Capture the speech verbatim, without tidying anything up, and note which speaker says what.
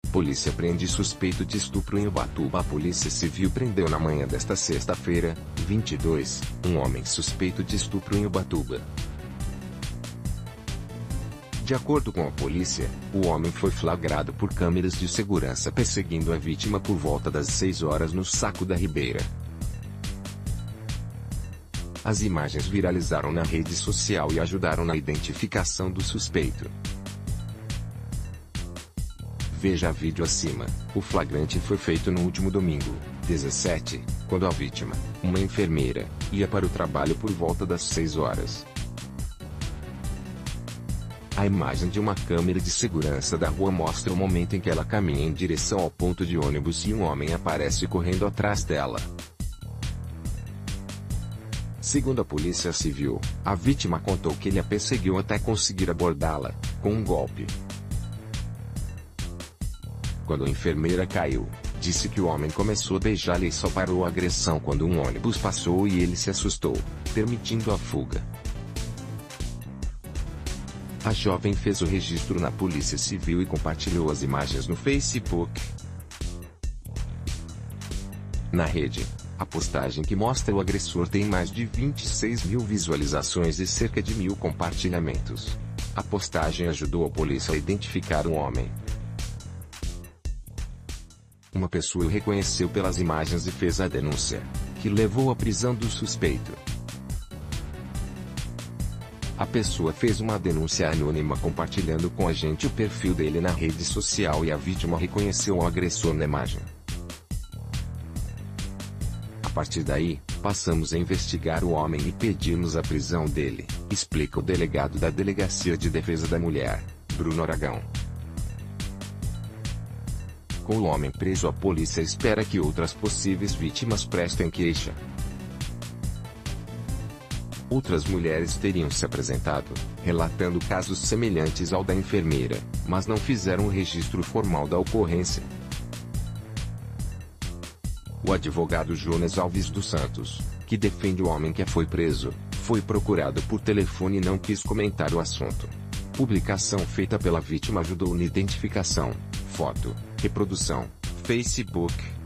Speaker 1: Polícia prende suspeito de estupro em Ubatuba. A Polícia Civil prendeu na manhã desta sexta-feira, vinte e dois, um homem suspeito de estupro em Ubatuba. De acordo com a polícia, o homem foi flagrado por câmeras de segurança perseguindo a vítima por volta das seis horas no Saco da Ribeira. As imagens viralizaram na rede social e ajudaram na identificação do suspeito. Veja vídeo acima. O flagrante foi feito no último domingo, dezessete, quando a vítima, uma enfermeira, ia para o trabalho por volta das seis horas. A imagem de uma câmera de segurança da rua mostra o momento em que ela caminha em direção ao ponto de ônibus e um homem aparece correndo atrás dela. Segundo a Polícia Civil, a vítima contou que ele a perseguiu até conseguir abordá-la, com um golpe. Quando a enfermeira caiu, disse que o homem começou a beijá-la e só parou a agressão quando um ônibus passou e ele se assustou, permitindo a fuga. A jovem fez o registro na Polícia Civil e compartilhou as imagens no Facebook. Na rede, a postagem que mostra o agressor tem mais de vinte e seis mil visualizações e cerca de mil compartilhamentos. A postagem ajudou a polícia a identificar o homem. Uma pessoa o reconheceu pelas imagens e fez a denúncia, que levou à prisão do suspeito. A pessoa fez uma denúncia anônima compartilhando com a gente o perfil dele na rede social e a vítima reconheceu o agressor na imagem. A partir daí, passamos a investigar o homem e pedimos a prisão dele, explica o delegado da Delegacia de Defesa da Mulher, Bruno Aragão. Com o homem preso, a polícia espera que outras possíveis vítimas prestem queixa. Outras mulheres teriam se apresentado, relatando casos semelhantes ao da enfermeira, mas não fizeram o registro formal da ocorrência. O advogado Jonas Alves dos Santos, que defende o homem que foi preso, foi procurado por telefone e não quis comentar o assunto. Publicação feita pela vítima ajudou na identificação, foto, reprodução, Facebook.